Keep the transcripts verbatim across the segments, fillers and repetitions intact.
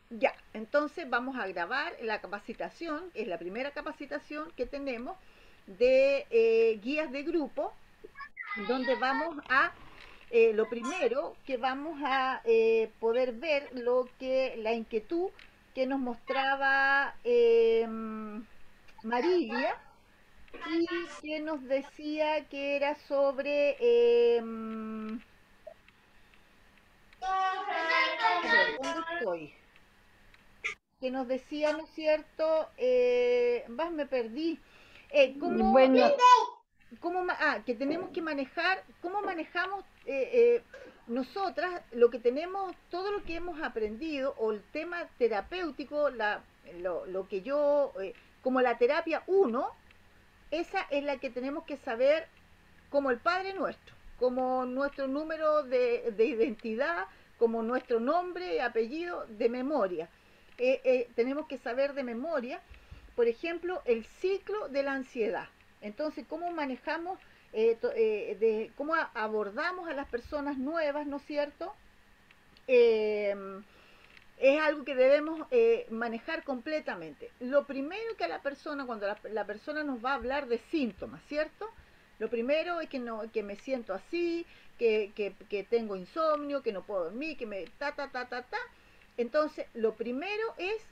Ya, entonces vamos a grabar la capacitación, es la primera capacitación que tenemos de eh, guías de grupo, donde vamos a, eh, lo primero que vamos a eh, poder ver lo que la inquietud que nos mostraba eh, Marilia y que nos decía que era sobre, eh, a ver, ¿dónde estoy? Que nos decía, ¿no es cierto? Eh, vas, me perdí. Eh, ¿cómo, Bueno, cómo, ah, que tenemos que manejar, cómo manejamos eh, eh, nosotras lo que tenemos, todo lo que hemos aprendido, o el tema terapéutico, la, lo, lo que yo, eh, como la terapia uno, esa es la que tenemos que saber como el Padre Nuestro, como nuestro número de, de identidad, como nuestro nombre y apellido de memoria. Eh, eh, tenemos que saber de memoria, por ejemplo, el ciclo de la ansiedad. Entonces, cómo manejamos, eh, eh, de, cómo abordamos a las personas nuevas, ¿no es cierto? Eh, es algo que debemos eh, manejar completamente. Lo primero que a la persona, cuando la, la, persona nos va a hablar de síntomas, ¿cierto? Lo primero es que, no, que me siento así, que, que, que tengo insomnio, que no puedo dormir, que me ta, ta, ta, ta, ta. Entonces, lo primero es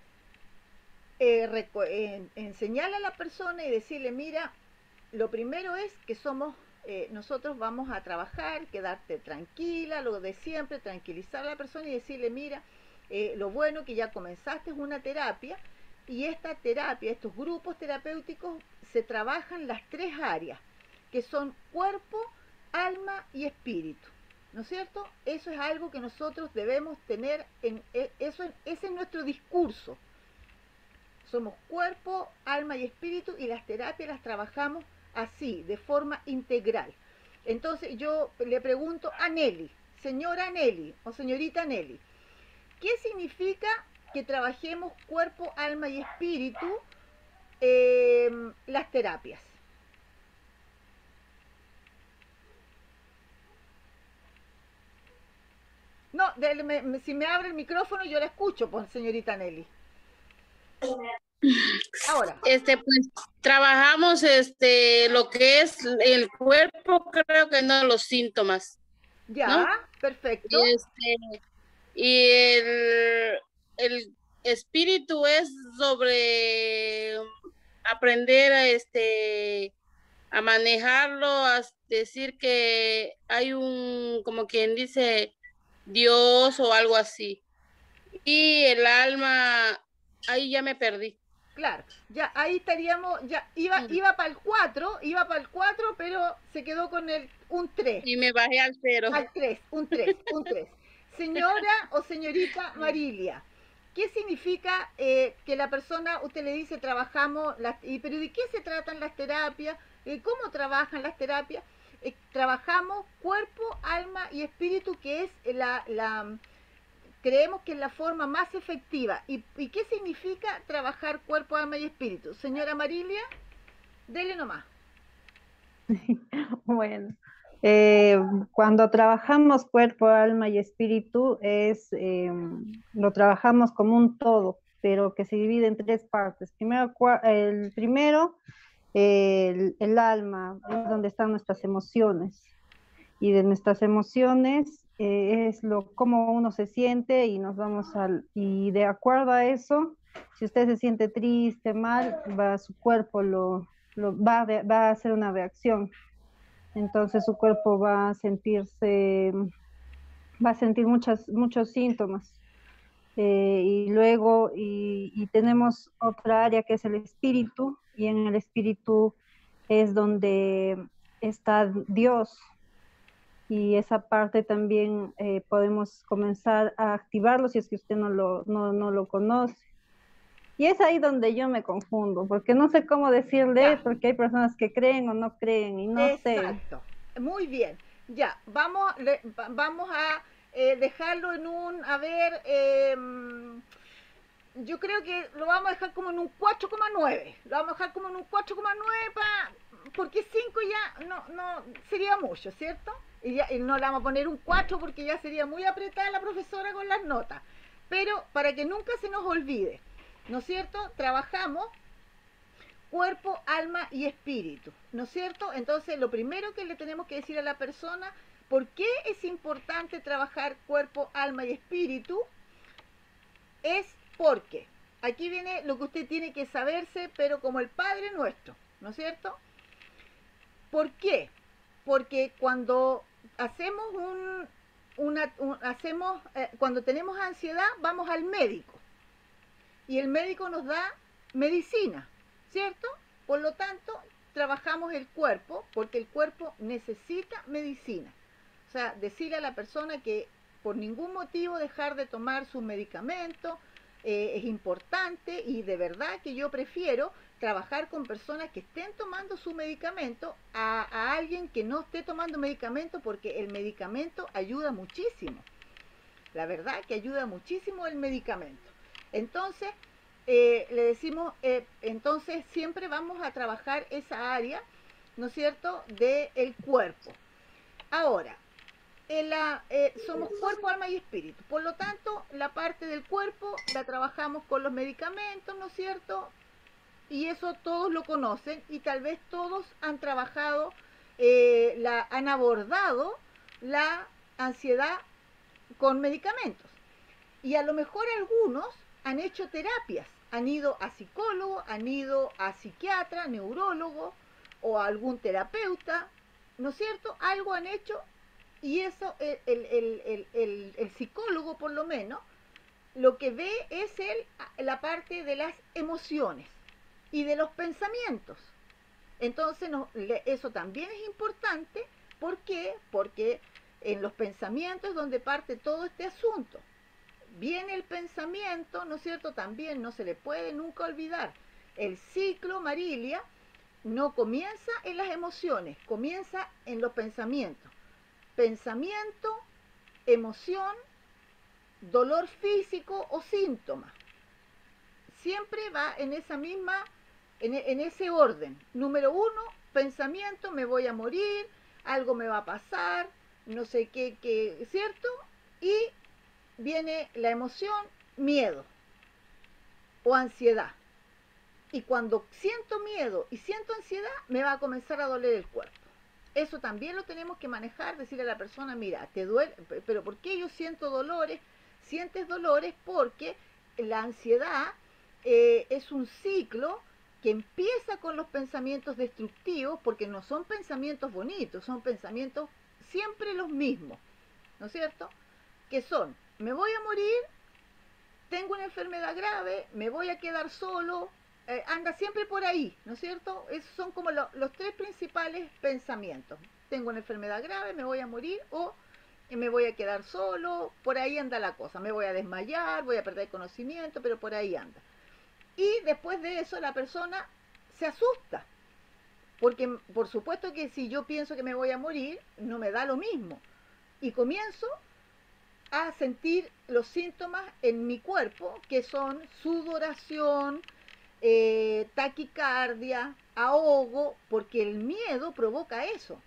eh, eh, enseñarle a la persona y decirle, mira, lo primero es que somos, eh, nosotros vamos a trabajar, quedarte tranquila, lo de siempre, tranquilizar a la persona y decirle, mira, eh, lo bueno que ya comenzaste es una terapia y esta terapia, estos grupos terapéuticos se trabajan las tres áreas, que son cuerpo, alma y espíritu. ¿No es cierto? Eso es algo que nosotros debemos tener, en, eso, ese es nuestro discurso. Somos cuerpo, alma y espíritu y las terapias las trabajamos así, de forma integral. Entonces yo le pregunto a Nelly, señora Nelly o señorita Nelly, ¿qué significa que trabajemos cuerpo, alma y espíritu eh, las terapias? No, de, me, si me abre el micrófono yo la escucho, pues, señorita Nelly. Ahora. Este, pues trabajamos este lo que es el cuerpo, creo que no los síntomas, Ya, ¿no? perfecto. Y este, y el, el espíritu es sobre aprender a este a manejarlo, a decir que hay un, como quien dice, Dios o algo así. Y el alma, ahí ya me perdí. Claro, ya ahí estaríamos, ya iba, iba para el cuatro, iba para el cuatro, pero se quedó con el un tres, Y me bajé al cero. al tres, un tres, un tres. Señora o señorita Marilia, ¿qué significa eh, que la persona, usted le dice, trabajamos, las, y, pero ¿de qué se tratan las terapias? Eh, ¿Cómo trabajan las terapias? Eh, trabajamos cuerpo, alma y espíritu, que es la, la creemos que es la forma más efectiva. ¿Y, y qué significa trabajar cuerpo, alma y espíritu? Señora Marilia, dele nomás. Bueno, eh, cuando trabajamos cuerpo, alma y espíritu, es, eh, lo trabajamos como un todo, pero que se divide en tres partes. Primero, el primero, el, el alma, es donde están nuestras emociones. Y de nuestras emociones eh, es lo cómo uno se siente y nos vamos al, y de acuerdo a eso, si usted se siente triste, mal, va, su cuerpo lo, lo va, va a hacer una reacción. Entonces su cuerpo va a sentirse, va a sentir muchas, muchos síntomas. Eh, y luego, y, y tenemos otra área que es el espíritu, y en el espíritu es donde está Dios, y esa parte también eh, podemos comenzar a activarlo si es que usted no lo, no, no lo conoce. Y es ahí donde yo me confundo, porque no sé cómo decirle, Ya, porque hay personas que creen o no creen, y no sé. exacto. Muy bien. Ya, vamos, le, vamos a eh, dejarlo en un, a ver, eh, yo creo que lo vamos a dejar como en un cuatro coma nueve. Lo vamos a dejar como en un cuatro coma nueve pa, porque cinco ya no, no sería mucho, ¿cierto? Y, ya, y no le vamos a poner un cuatro porque ya sería muy apretada la profesora con las notas. Pero para que nunca se nos olvide, ¿no es cierto? Trabajamos cuerpo, alma y espíritu, ¿no es cierto? Entonces, lo primero que le tenemos que decir a la persona, ¿por qué es importante trabajar cuerpo, alma y espíritu? Es porque, aquí viene lo que usted tiene que saberse, pero como el Padre Nuestro, ¿no es cierto? ¿Por qué? Porque cuando hacemos un, una, un, hacemos, eh, cuando tenemos ansiedad, vamos al médico. Y el médico nos da medicina, ¿cierto? Por lo tanto, trabajamos el cuerpo, porque el cuerpo necesita medicina. O sea, decirle a la persona que por ningún motivo dejar de tomar sus medicamentos eh, es importante, y de verdad que yo prefiero trabajar con personas que estén tomando su medicamento a, a alguien que no esté tomando medicamento, porque el medicamento ayuda muchísimo. La verdad que ayuda muchísimo el medicamento. Entonces, eh, le decimos, eh, entonces siempre vamos a trabajar esa área, ¿no es cierto?, del cuerpo. Ahora, en la, eh, somos cuerpo, alma y espíritu. Por lo tanto, la parte del cuerpo la trabajamos con los medicamentos, ¿no es cierto? Y eso todos lo conocen, y tal vez todos han trabajado, eh, la, han abordado la ansiedad con medicamentos. Y a lo mejor algunos han hecho terapias, han ido a psicólogo, han ido a psiquiatra, neurólogo o a algún terapeuta, ¿no es cierto? Algo han hecho, y eso el, el, el, el, el psicólogo por lo menos lo que ve es el, la parte de las emociones y de los pensamientos. Entonces no, eso también es importante. ¿Por qué? Porque en los pensamientos es donde parte todo este asunto. Viene el pensamiento, ¿no es cierto? También no se le puede nunca olvidar. El ciclo Marilia no comienza en las emociones, comienza en los pensamientos. Pensamiento, emoción, dolor físico o síntoma. Siempre va en esa misma, en, en ese orden. Número uno, pensamiento, me voy a morir, algo me va a pasar, no sé qué, qué, ¿cierto? Y viene la emoción, miedo o ansiedad. Y cuando siento miedo y siento ansiedad, me va a comenzar a doler el cuerpo. Eso también lo tenemos que manejar, decirle a la persona, mira, te duele, pero ¿por qué yo siento dolores? Sientes dolores porque la ansiedad eh, es un ciclo que empieza con los pensamientos destructivos, porque no son pensamientos bonitos, son pensamientos siempre los mismos, ¿no es cierto? Que son, me voy a morir, tengo una enfermedad grave, me voy a quedar solo, eh, anda siempre por ahí, ¿no es cierto? Esos son como lo, los tres principales pensamientos. Tengo una enfermedad grave, me voy a morir, o me voy a quedar solo, por ahí anda la cosa, me voy a desmayar, voy a perder conocimiento, pero por ahí anda. Y después de eso la persona se asusta, porque por supuesto que si yo pienso que me voy a morir, no me da lo mismo, y comienzo a sentir los síntomas en mi cuerpo, que son sudoración, eh, taquicardia, ahogo, porque el miedo provoca eso.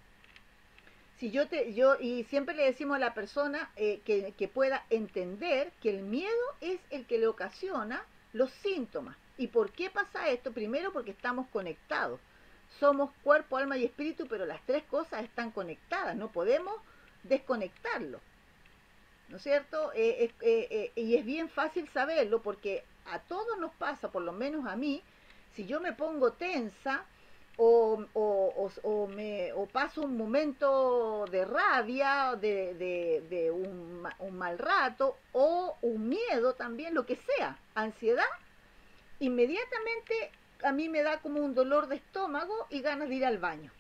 Si yo te, yo, y siempre le decimos a la persona eh, que, que pueda entender que el miedo es el que le ocasiona los síntomas. ¿Y por qué pasa esto? Primero, porque estamos conectados. Somos cuerpo, alma y espíritu, pero las tres cosas están conectadas, no podemos desconectarlo, ¿no es cierto? Eh, eh, eh, y es bien fácil saberlo, porque a todos nos pasa, por lo menos a mí, si yo me pongo tensa o, o, o, o, me, o paso un momento de rabia, de, de, de un, un mal rato, o un miedo también, lo que sea, ansiedad, inmediatamente a mí me da como un dolor de estómago y ganas de ir al baño.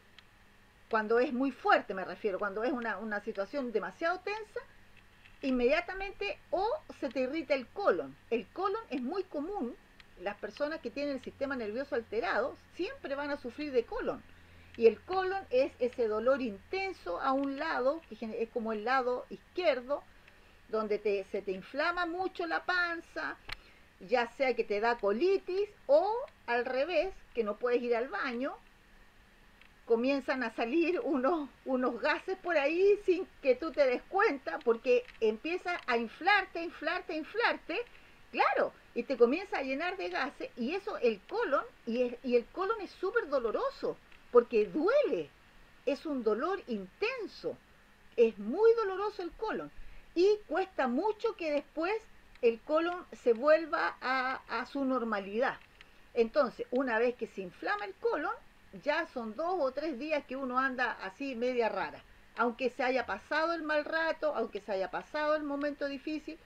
Cuando es muy fuerte, me refiero, cuando es una, una situación demasiado tensa, inmediatamente, o se te irrita el colon. El colon es muy común, las personas que tienen el sistema nervioso alterado siempre van a sufrir de colon, y el colon es ese dolor intenso a un lado, que es como el lado izquierdo, donde te, se te inflama mucho la panza, ya sea que te da colitis, o al revés, que no puedes ir al baño, comienzan a salir unos, unos gases por ahí sin que tú te des cuenta, porque empieza a inflarte, inflarte, inflarte, claro, y te comienza a llenar de gases, y eso el colon, y, es, y el colon es súper doloroso, porque duele, es un dolor intenso, es muy doloroso el colon, y cuesta mucho que después el colon se vuelva a, a su normalidad. Entonces, una vez que se inflama el colon, ya son dos o tres días que uno anda así media rara, aunque se haya pasado el mal rato, aunque se haya pasado el momento difícil.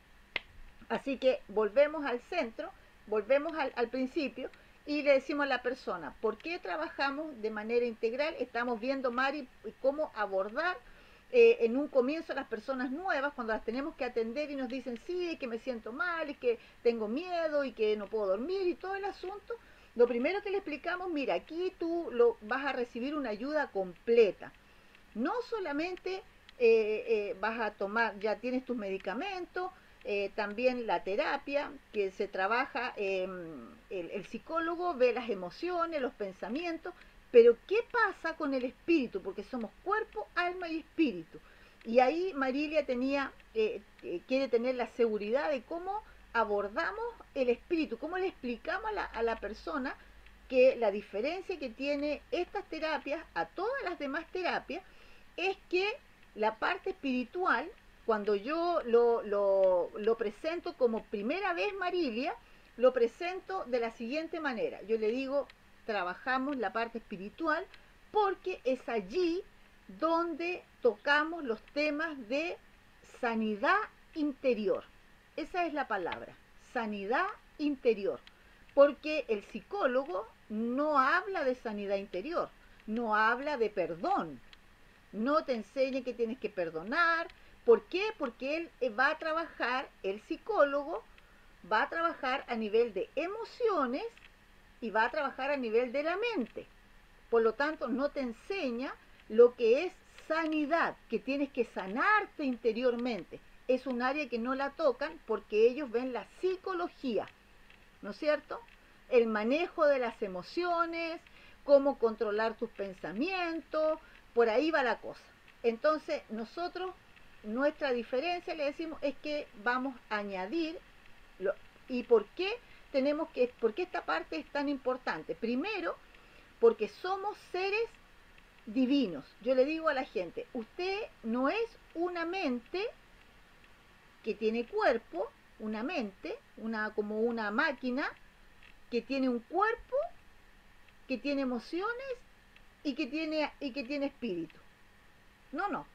Así que volvemos al centro, volvemos al, al principio y le decimos a la persona, ¿por qué trabajamos de manera integral? Estamos viendo, Mari, cómo abordar eh, en un comienzo a las personas nuevas, cuando las tenemos que atender y nos dicen, sí, que me siento mal, y que tengo miedo, y que no puedo dormir, y todo el asunto. Lo primero que le explicamos, mira, aquí tú lo, vas a recibir una ayuda completa. No solamente eh, eh, vas a tomar, ya tienes tus medicamentos, eh, también la terapia, que se trabaja, eh, el, el psicólogo ve las emociones, los pensamientos, pero ¿qué pasa con el espíritu? Porque somos cuerpo, alma y espíritu. Y ahí Marilia tenía, eh, eh, quiere tener la seguridad de cómo abordamos el espíritu, cómo le explicamos a la, a la persona que la diferencia que tiene estas terapias a todas las demás terapias es que la parte espiritual, cuando yo lo, lo, lo presento como primera vez Marilia, lo presento de la siguiente manera. Yo le digo, trabajamos la parte espiritual porque es allí donde tocamos los temas de sanidad interior. Esa es la palabra, sanidad interior. Porque el psicólogo no habla de sanidad interior, no habla de perdón, no te enseña que tienes que perdonar. ¿Por qué? Porque él va a trabajar, el psicólogo va a trabajar a nivel de emociones y va a trabajar a nivel de la mente. Por lo tanto, no te enseña lo que es sanidad, que tienes que sanarte interiormente. Es un área que no la tocan porque ellos ven la psicología, ¿no es cierto? El manejo de las emociones, cómo controlar tus pensamientos, por ahí va la cosa. Entonces, nosotros, nuestra diferencia, le decimos, es que vamos a añadir, lo, ¿y por qué tenemos que, por qué esta parte es tan importante? Primero, porque somos seres divinos. Yo le digo a la gente, usted no es una mente que tiene cuerpo, una mente, una, como una máquina, que tiene un cuerpo, que tiene emociones y que tiene, y que tiene espíritu. No, no.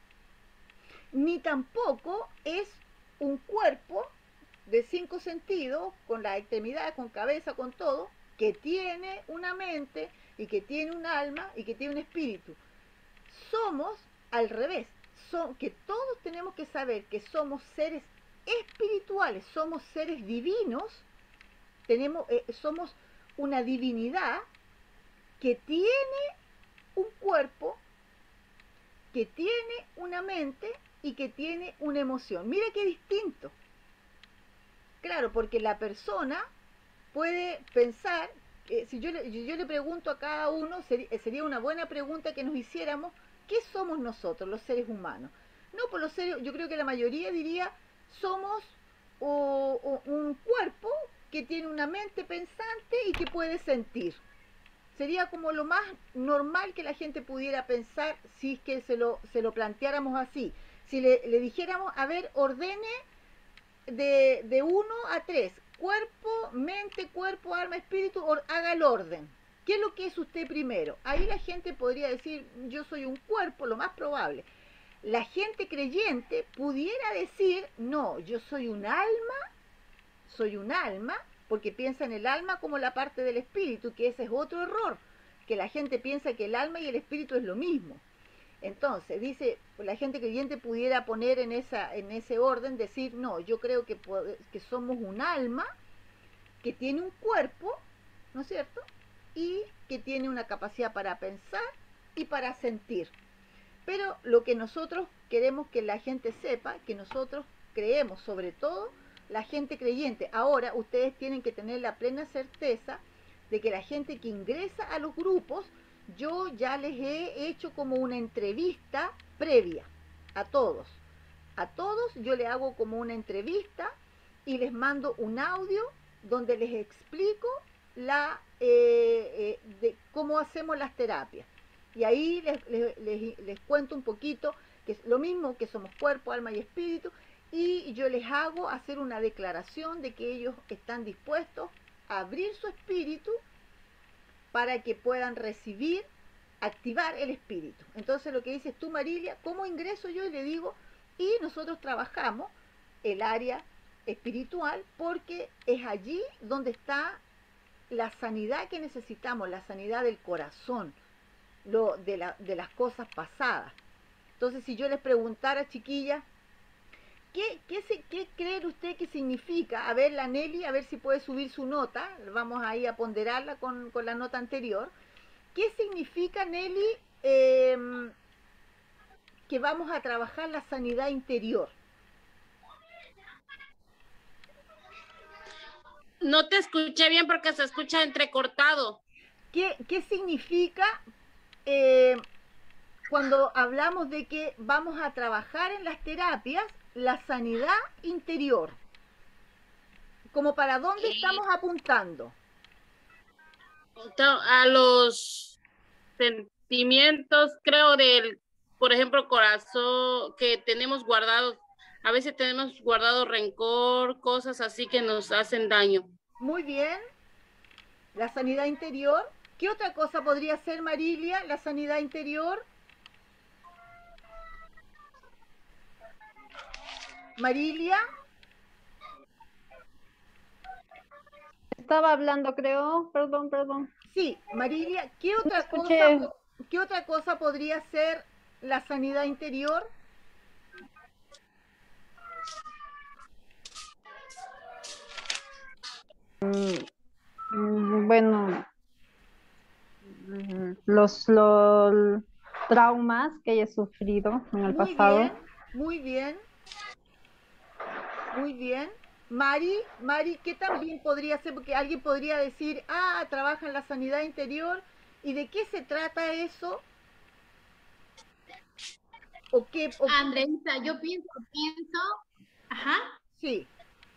Ni tampoco es un cuerpo de cinco sentidos, con la extremidad, con cabeza, con todo, que tiene una mente y que tiene un alma y que tiene un espíritu. Somos al revés, son, que todos tenemos que saber que somos seres espirituales, somos seres divinos, tenemos, eh, somos una divinidad que tiene un cuerpo, que tiene una mente y que tiene una emoción. Mira qué distinto. Claro, porque la persona puede pensar, eh, si yo le, yo le pregunto a cada uno, sería, sería una buena pregunta que nos hiciéramos, ¿qué somos nosotros, los seres humanos? No, por los seres, yo creo que la mayoría diría, somos o, o un cuerpo que tiene una mente pensante y que puede sentir. Sería como lo más normal que la gente pudiera pensar si es que se lo, se lo planteáramos así. Si le, le dijéramos, a ver, ordene de, de uno a tres, cuerpo, mente, cuerpo, alma, espíritu, or, haga el orden. ¿Qué es lo que es usted primero? Ahí la gente podría decir, yo soy un cuerpo, lo más probable. La gente creyente pudiera decir, no, yo soy un alma, soy un alma, porque piensa en el alma como la parte del espíritu, que ese es otro error, que la gente piensa que el alma y el espíritu es lo mismo. Entonces, dice, la gente creyente pudiera poner en, esa, en ese orden, decir, no, yo creo que, que somos un alma que tiene un cuerpo, ¿no es cierto? Y que tiene una capacidad para pensar y para sentir. Pero lo que nosotros queremos que la gente sepa, que nosotros creemos, sobre todo la gente creyente. Ahora ustedes tienen que tener la plena certeza de que la gente que ingresa a los grupos yo ya les he hecho como una entrevista previa a todos. A todos yo les hago como una entrevista y les mando un audio donde les explico la, eh, eh, de cómo hacemos las terapias. Y ahí les, les, les, les cuento un poquito, que es lo mismo, que somos cuerpo, alma y espíritu, y yo les hago hacer una declaración de que ellos están dispuestos a abrir su espíritu para que puedan recibir, activar el espíritu. Entonces lo que dices tú, Marilia, ¿cómo ingreso yo? Y le digo, y nosotros trabajamos el área espiritual porque es allí donde está la sanidad que necesitamos, la sanidad del corazón, lo, de, la, de las cosas pasadas. Entonces, si yo les preguntara, chiquillas, ¿qué, qué, se, ¿qué cree usted que significa? A ver, la Nelly, a ver si puede subir su nota, vamos ahí a ponderarla con, con la nota anterior. ¿Qué significa, Nelly, eh, que vamos a trabajar la sanidad interior? No te escuché bien porque se escucha entrecortado. ¿Qué, qué significa eh, cuando hablamos de que vamos a trabajar en las terapias la sanidad interior? ¿Como para dónde estamos apuntando? A los sentimientos, creo, del, por ejemplo, corazón, que tenemos guardados. A veces tenemos guardado rencor, cosas así que nos hacen daño. Muy bien. La sanidad interior. ¿Qué otra cosa podría ser, Marilia, la sanidad interior? Marilia. Estaba hablando, creo. Perdón, perdón. Sí, Marilia, ¿qué otra no cosa, ¿qué otra cosa podría ser la sanidad interior? Mm, bueno, los, los traumas que haya sufrido en el muy pasado. Bien, muy bien, muy bien. Mari, Mari, ¿qué también podría ser? Porque alguien podría decir, ah, trabaja en la sanidad interior. ¿Y de qué se trata eso? ¿O qué? O... Andreita, yo pienso, pienso, ajá. Sí.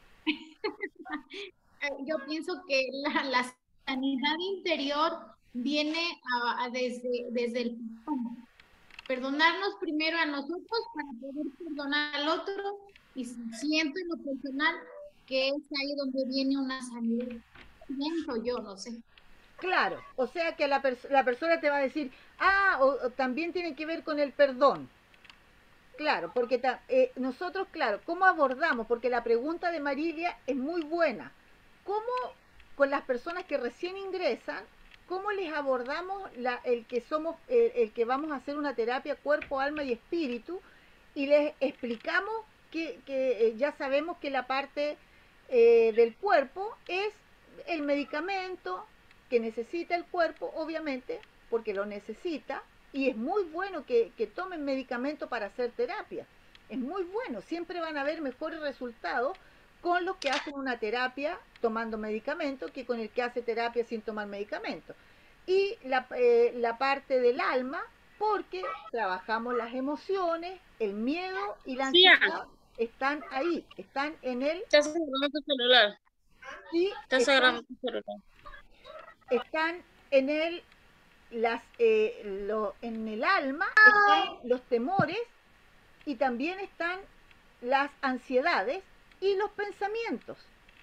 Yo pienso que la, la sanidad interior viene a, a desde, desde el perdón. Perdonarnos primero a nosotros para poder perdonar al otro, y siento en lo personal que es ahí donde viene una sanidad. Siento yo, no sé. Claro, o sea que la, pers la persona te va a decir, ah, o, o también tiene que ver con el perdón. Claro, porque eh, nosotros, claro, ¿cómo abordamos? Porque la pregunta de Marilia es muy buena. ¿Cómo con las personas que recién ingresan, cómo les abordamos la, el que somos, el, el que vamos a hacer una terapia cuerpo, alma y espíritu, y les explicamos que, que eh, ya sabemos que la parte eh, del cuerpo es el medicamento que necesita el cuerpo, obviamente, porque lo necesita, y es muy bueno que, que tomen medicamento para hacer terapia. Es muy bueno, siempre van a haber mejores resultados con los que hacen una terapia tomando medicamento que con el que hace terapia sin tomar medicamento. Y la, eh, la parte del alma, porque trabajamos las emociones, el miedo y la ansiedad, sí, están ahí, están en el... Estás agarrando tu celular. Sí, Estás están, agarrando tu celular. Están en el, las, eh, lo, en el alma, están los temores y también están las ansiedades y los pensamientos.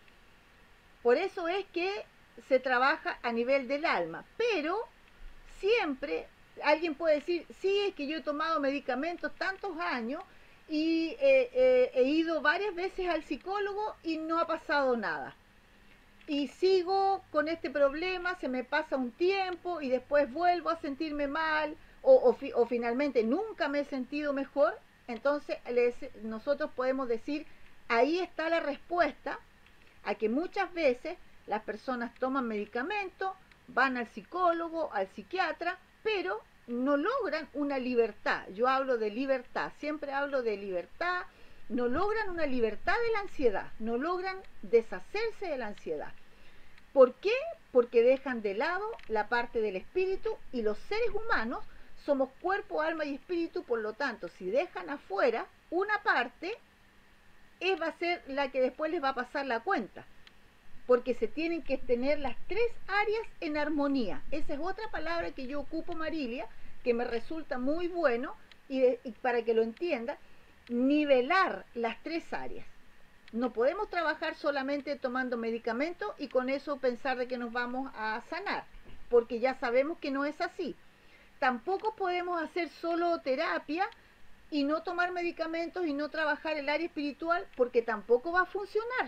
Por eso es que se trabaja a nivel del alma, pero siempre alguien puede decir, sí, es que yo he tomado medicamentos tantos años y eh, eh, he ido varias veces al psicólogo y no ha pasado nada. Y sigo con este problema, se me pasa un tiempo y después vuelvo a sentirme mal o, o, o finalmente nunca me he sentido mejor. Entonces les, nosotros podemos decir, ahí está la respuesta a que muchas veces las personas toman medicamentos, van al psicólogo, al psiquiatra, pero no logran una libertad. Yo hablo de libertad, siempre hablo de libertad, no logran una libertad de la ansiedad, no logran deshacerse de la ansiedad. ¿Por qué? Porque dejan de lado la parte del espíritu, y los seres humanos somos cuerpo, alma y espíritu. Por lo tanto, si dejan afuera una parte, es, va a ser la que después les va a pasar la cuenta, porque se tienen que tener las tres áreas en armonía. Esa es otra palabra que yo ocupo, Marilia, que me resulta muy bueno, y, de, y para que lo entienda, nivelar las tres áreas. No podemos trabajar solamente tomando medicamentos y con eso pensar de que nos vamos a sanar, porque ya sabemos que no es así. Tampoco podemos hacer solo terapia y no tomar medicamentos y no trabajar el área espiritual, porque tampoco va a funcionar.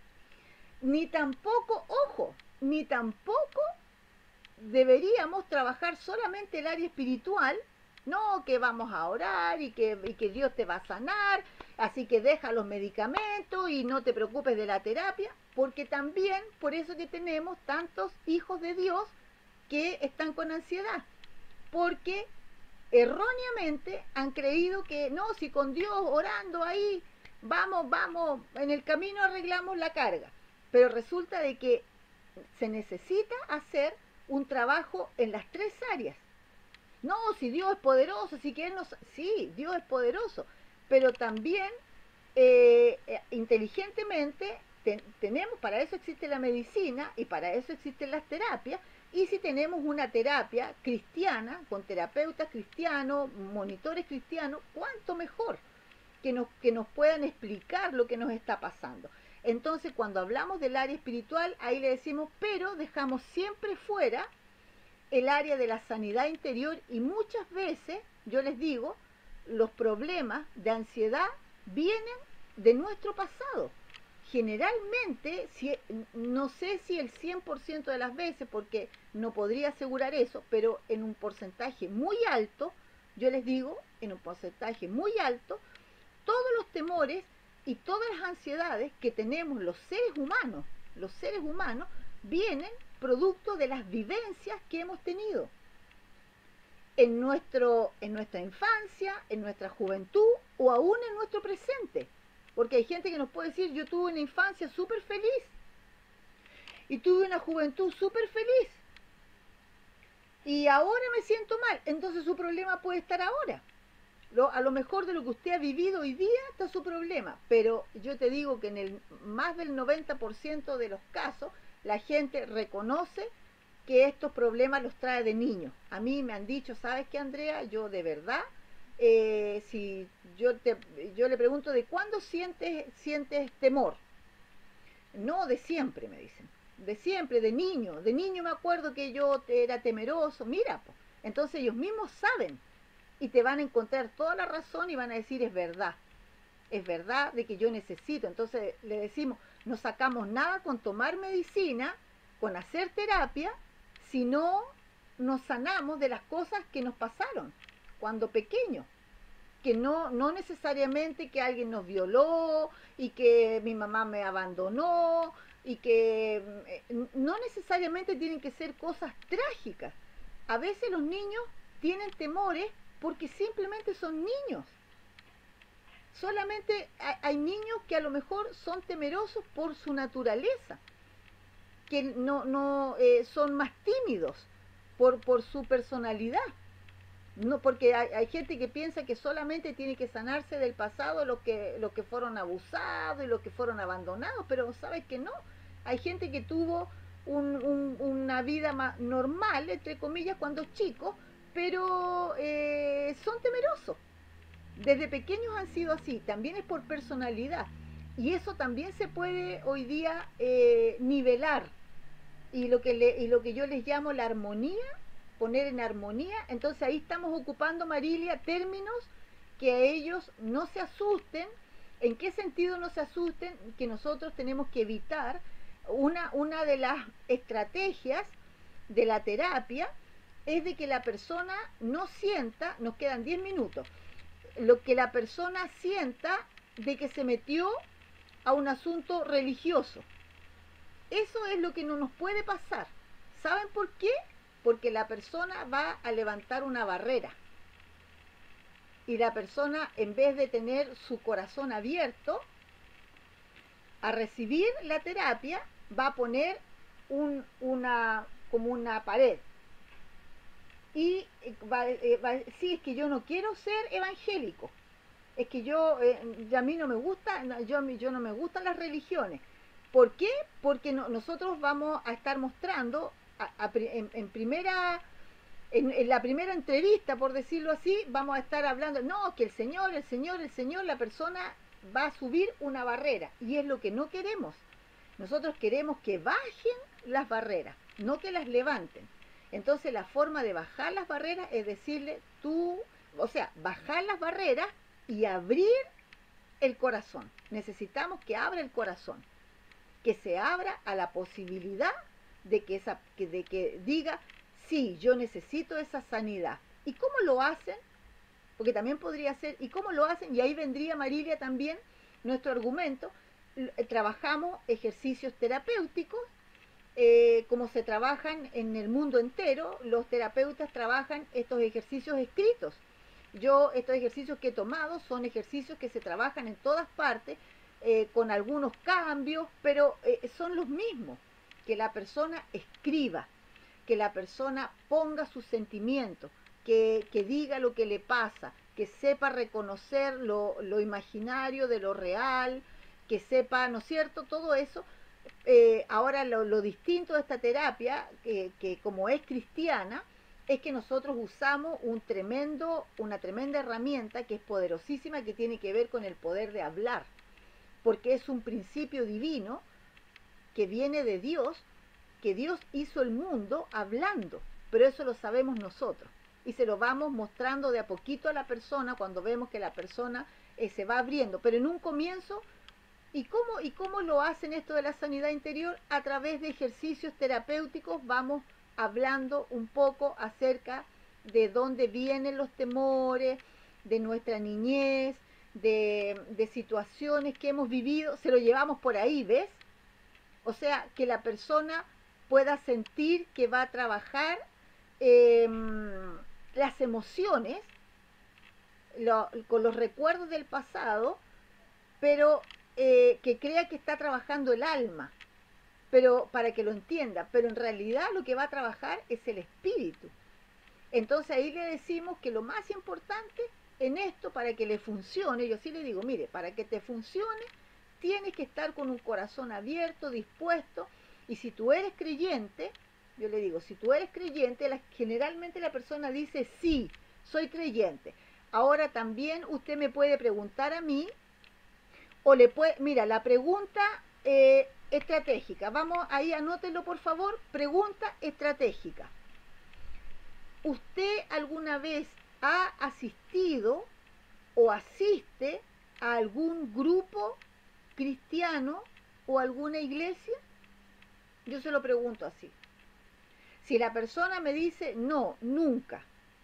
Ni tampoco, ojo, ni tampoco deberíamos trabajar solamente el área espiritual. No, que vamos a orar y que, y que Dios te va a sanar, así que deja los medicamentos y no te preocupes de la terapia, porque también por eso que tenemos tantos hijos de Dios que están con ansiedad, porque erróneamente han creído que no, si con Dios orando ahí, vamos, vamos, en el camino arreglamos la carga, pero resulta de que se necesita hacer un trabajo en las tres áreas. No, si Dios es poderoso, si que Él nos... Sí, Dios es poderoso, pero también eh, eh, inteligentemente te, tenemos, para eso existe la medicina y para eso existen las terapias, y si tenemos una terapia cristiana, con terapeutas cristianos, monitores cristianos, cuánto mejor, que nos, que nos puedan explicar lo que nos está pasando. Entonces, cuando hablamos del área espiritual, ahí le decimos, pero dejamos siempre fuera el área de la sanidad interior, y muchas veces, yo les digo, los problemas de ansiedad vienen de nuestro pasado. Generalmente, si, no sé si el cien por ciento de las veces, porque no podría asegurar eso, pero en un porcentaje muy alto, yo les digo, en un porcentaje muy alto, todos los temores y todas las ansiedades que tenemos los seres humanos, los seres humanos, vienen producto de las vivencias que hemos tenido en, nuestro, en nuestra infancia, en nuestra juventud o aún en nuestro presente. Porque hay gente que nos puede decir, yo tuve una infancia súper feliz y tuve una juventud súper feliz y ahora me siento mal. Entonces su problema puede estar ahora. Lo, a lo mejor de lo que usted ha vivido hoy día está su problema, pero yo te digo que en el más del noventa por ciento de los casos la gente reconoce que estos problemas los trae de niño. A mí me han dicho, ¿sabes qué, Andrea? Yo de verdad, eh, si yo, te, yo le pregunto, ¿de cuándo sientes, sientes temor? No, de siempre, me dicen. De siempre, de niño. De niño me acuerdo que yo era temeroso. Mira, pues, entonces ellos mismos saben y te van a encontrar toda la razón y van a decir, es verdad. Es verdad de que yo necesito. Entonces le decimos, no sacamos nada con tomar medicina, con hacer terapia, si no nos sanamos de las cosas que nos pasaron cuando pequeños. Que no, no necesariamente que alguien nos violó y que mi mamá me abandonó y que eh, no necesariamente tienen que ser cosas trágicas. A veces los niños tienen temores porque simplemente son niños. Solamente hay, hay niños que a lo mejor son temerosos por su naturaleza, que no, no eh, son más tímidos por, por su personalidad. No, porque hay, hay gente que piensa que solamente tiene que sanarse del pasado los que, los que fueron abusados y los que fueron abandonados, pero sabes que no. Hay gente que tuvo un, un, una vida más normal, entre comillas, cuando chicos, pero eh, son temerosos. Desde pequeños han sido así, también es por personalidad. Y eso también se puede hoy día eh, nivelar. Y lo, que le, y lo que yo les llamo la armonía, poner en armonía. Entonces ahí estamos ocupando, Marilia, términos que a ellos no se asusten. ¿En qué sentido no se asusten? Que nosotros tenemos que evitar. Una, una de las estrategias de la terapia es de que la persona no sienta, nos quedan diez minutos, lo que la persona sienta de que se metió a un asunto religioso. Eso es lo que no nos puede pasar. ¿Saben por qué? Porque la persona va a levantar una barrera. Y la persona, en vez de tener su corazón abierto a recibir la terapia, va a poner un, una, como una pared. Y va, eh, va, sí, es que yo no quiero ser evangélico, es que yo, eh, a mí no me gusta, yo, yo no me gustan las religiones. ¿Por qué? Porque no, nosotros vamos a estar mostrando a, a, en, en primera... En, en la primera entrevista, por decirlo así, vamos a estar hablando, no, que el Señor, el Señor, el Señor, la persona va a subir una barrera, y es lo que no queremos. Nosotros queremos que bajen las barreras, no que las levanten. Entonces la forma de bajar las barreras es decirle tú, o sea, bajar las barreras y abrir el corazón. Necesitamos que abra el corazón, que se abra a la posibilidad de que, esa, de que diga, sí, yo necesito esa sanidad. ¿Y cómo lo hacen? Porque también podría ser, ¿y cómo lo hacen? Y ahí vendría, Marilia, también nuestro argumento. Trabajamos ejercicios terapéuticos, eh, como se trabajan en el mundo entero. Los terapeutas trabajan estos ejercicios escritos. Yo, estos ejercicios que he tomado son ejercicios que se trabajan en todas partes, eh, con algunos cambios, pero eh, son los mismos. Que la persona escriba, que la persona ponga sus sentimientos, que, que diga lo que le pasa, que sepa reconocer lo, lo imaginario de lo real, que sepa, ¿no es cierto?, todo eso. Eh, ahora lo, lo distinto de esta terapia, que, que como es cristiana, es que nosotros usamos un tremendo, una tremenda herramienta que es poderosísima, que tiene que ver con el poder de hablar, porque es un principio divino que viene de Dios, que Dios hizo el mundo hablando, pero eso lo sabemos nosotros y se lo vamos mostrando de a poquito a la persona cuando vemos que la persona eh, se va abriendo, pero en un comienzo. ¿Y cómo, ¿Y cómo lo hacen esto de la sanidad interior? A través de ejercicios terapéuticos vamos hablando un poco acerca de dónde vienen los temores, de nuestra niñez, de, de situaciones que hemos vivido, se lo llevamos por ahí, ¿ves? O sea, que la persona pueda sentir que va a trabajar eh, las emociones lo, con los recuerdos del pasado, pero eh, que crea que está trabajando el alma, pero para que lo entienda, pero en realidad lo que va a trabajar es el espíritu. Entonces ahí le decimos que lo más importante en esto, para que le funcione, yo sí le digo, mire, para que te funcione, tienes que estar con un corazón abierto, dispuesto, y si tú eres creyente, yo le digo, si tú eres creyente, la, generalmente la persona dice, sí, soy creyente. Ahora también usted me puede preguntar a mí, o le puede, mira, la pregunta eh, estratégica, vamos ahí, anótelo por favor, pregunta estratégica. ¿Usted alguna vez ha asistido o asiste a algún grupo cristiano o alguna iglesia? Yo se lo pregunto así. Si la persona me dice no, nunca,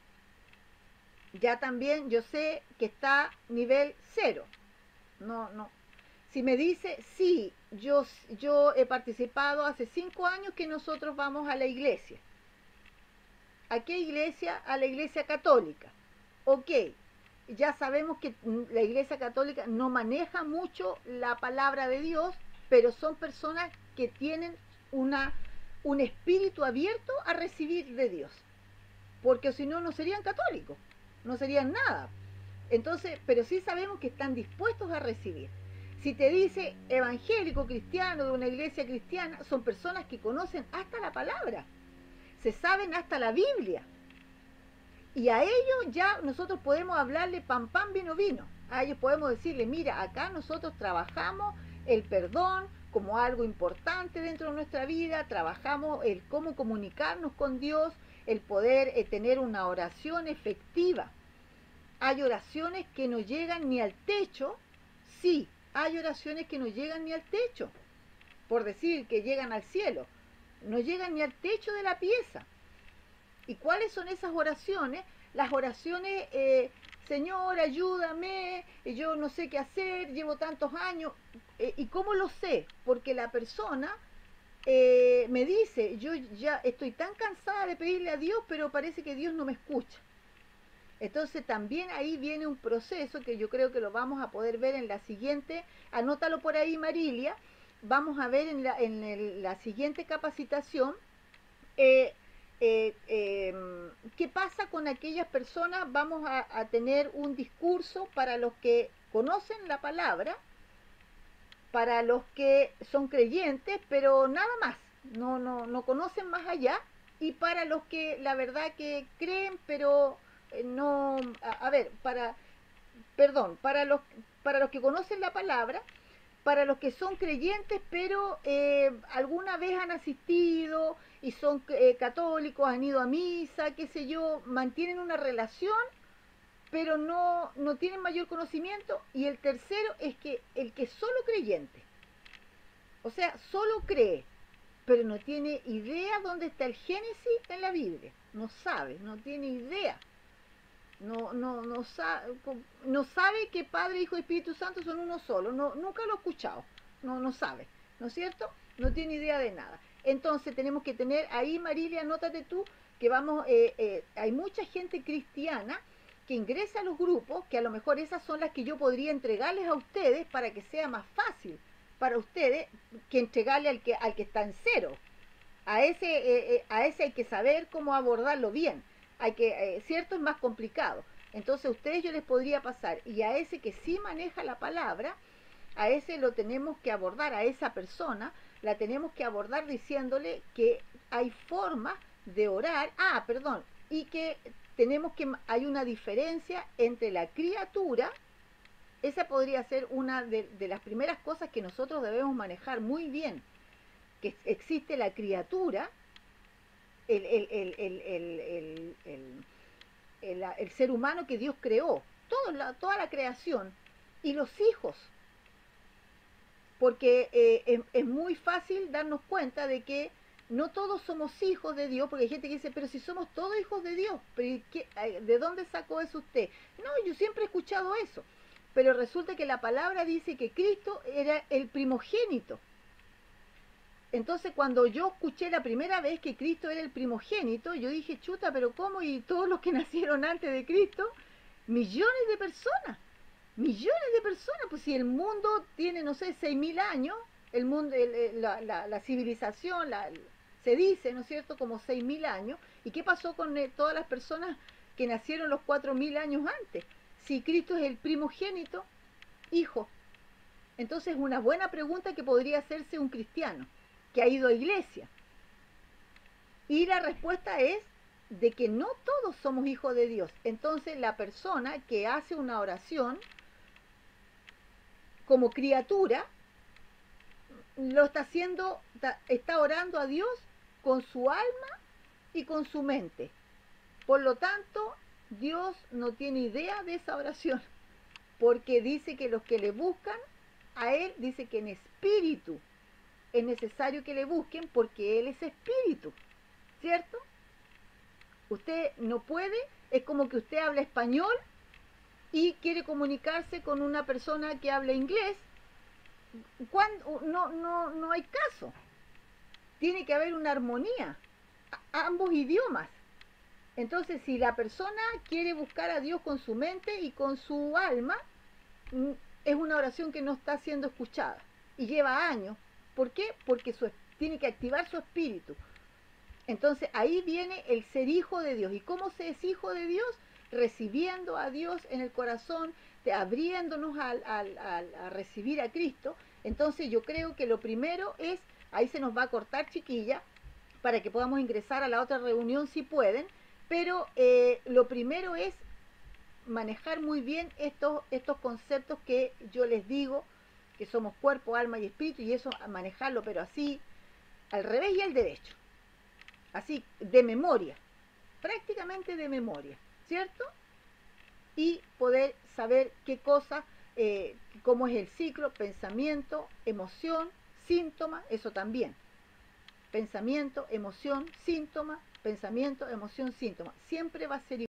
ya también yo sé que está nivel cero. No, no. Si me dice sí, yo, yo he participado hace cinco años que nosotros vamos a la iglesia. ¿A qué iglesia? A la iglesia católica. Ok, ya sabemos que la iglesia católica no maneja mucho la palabra de Dios, pero son personas que tienen una, un espíritu abierto a recibir de Dios, porque si no, no serían católicos, no serían nada. Entonces, pero sí sabemos que están dispuestos a recibir. Si te dice evangélico cristiano de una iglesia cristiana, son personas que conocen hasta la palabra, se saben hasta la Biblia. Y a ellos ya nosotros podemos hablarle pan, pan, vino, vino. A ellos podemos decirle, mira, acá nosotros trabajamos el perdón como algo importante dentro de nuestra vida, trabajamos el cómo comunicarnos con Dios, el poder eh, tener una oración efectiva. Hay oraciones que no llegan ni al techo, sí, hay oraciones que no llegan ni al techo, por decir que llegan al cielo, no llegan ni al techo de la pieza. ¿Y cuáles son esas oraciones? Las oraciones, eh, Señor, ayúdame, yo no sé qué hacer, llevo tantos años. Eh, ¿Y cómo lo sé? Porque la persona eh, me dice, yo ya estoy tan cansada de pedirle a Dios, pero parece que Dios no me escucha. Entonces también ahí viene un proceso que yo creo que lo vamos a poder ver en la siguiente, anótalo por ahí, Marilia, vamos a ver en la, en el- la siguiente capacitación eh, eh, eh, qué pasa con aquellas personas. Vamos a, a tener un discurso para los que conocen la palabra, para los que son creyentes, pero nada más, no, no, no conocen más allá, y para los que la verdad que creen, pero eh, no, a, a ver, para, perdón, para los, para los que conocen la palabra, para los que son creyentes, pero eh, alguna vez han asistido y son eh, católicos, han ido a misa, qué sé yo, mantienen una relación, pero no, no tienen mayor conocimiento. Y el tercero es que el que es solo creyente, o sea, solo cree, pero no tiene idea dónde está el Génesis en la Biblia, no sabe, no tiene idea. No, no, no, sabe, no sabe que Padre, Hijo y Espíritu Santo son uno solo, no, nunca lo ha escuchado, no, no sabe, ¿no es cierto? No tiene idea de nada. Entonces tenemos que tener ahí, Marilia, anótate tú, que vamos, eh, eh, hay mucha gente cristiana que ingresa a los grupos, que a lo mejor esas son las que yo podría entregarles a ustedes para que sea más fácil para ustedes que entregarle al que, al que está en cero. A ese, eh, eh, a ese hay que saber cómo abordarlo bien. Hay que, eh, cierto, es más complicado. Entonces a ustedes yo les podría pasar, y a ese que sí maneja la palabra, a ese lo tenemos que abordar, a esa persona la tenemos que abordar diciéndole que hay formas de orar, ah, perdón, y que tenemos que, hay una diferencia entre la criatura. Esa podría ser una de, de las primeras cosas que nosotros debemos manejar muy bien, que existe la criatura, el, el, el, el, el, el, el, el, el ser humano que Dios creó, todo la, toda la creación, y los hijos, porque eh, es, es muy fácil darnos cuenta de que no todos somos hijos de Dios, porque hay gente que dice, pero si somos todos hijos de Dios, ¿pero qué, ¿de dónde sacó eso usted? No, yo siempre he escuchado eso, pero resulta que la palabra dice que Cristo era el primogénito. Entonces cuando yo escuché la primera vez que Cristo era el primogénito, yo dije, chuta, pero ¿cómo? Y todos los que nacieron antes de Cristo, millones de personas, millones de personas, pues si el mundo tiene, no sé, seis mil años, el mundo, el, la, la, la, civilización, la, se dice, ¿no es cierto?, como seis mil años. ¿Y qué pasó con eh, todas las personas que nacieron los cuatro mil años antes? Si Cristo es el primogénito, hijo. Entonces es una buena pregunta que podría hacerse un cristiano que ha ido a iglesia. Y la respuesta es de que no todos somos hijos de Dios. Entonces la persona que hace una oración como criatura, lo está haciendo, está orando a Dios con su alma y con su mente. Por lo tanto, Dios no tiene idea de esa oración, porque dice que los que le buscan a Él, dice que en espíritu es necesario que le busquen, porque Él es espíritu, ¿cierto? Usted no puede, es como que usted habla español y quiere comunicarse con una persona que habla inglés. Cuando, no, no, no hay caso. Tiene que haber una armonía, a ambos idiomas. Entonces, si la persona quiere buscar a Dios con su mente y con su alma, es una oración que no está siendo escuchada y lleva años. ¿Por qué? Porque su, tiene que activar su espíritu. Entonces ahí viene el ser hijo de Dios. ¿Y cómo se es hijo de Dios? Recibiendo a Dios en el corazón, abriéndonos a, a, a, a recibir a Cristo. Entonces yo creo que lo primero es, ahí se nos va a cortar, chiquilla, para que podamos ingresar a la otra reunión si pueden, pero eh, lo primero es manejar muy bien estos, estos conceptos que yo les digo, que somos cuerpo, alma y espíritu, y eso manejarlo, pero así, al revés y al derecho. Así, de memoria, prácticamente de memoria, ¿cierto? Y poder saber qué cosa, eh, cómo es el ciclo, pensamiento, emoción, síntoma, eso también. Pensamiento, emoción, síntoma, pensamiento, emoción, síntoma. Siempre va a ser igual.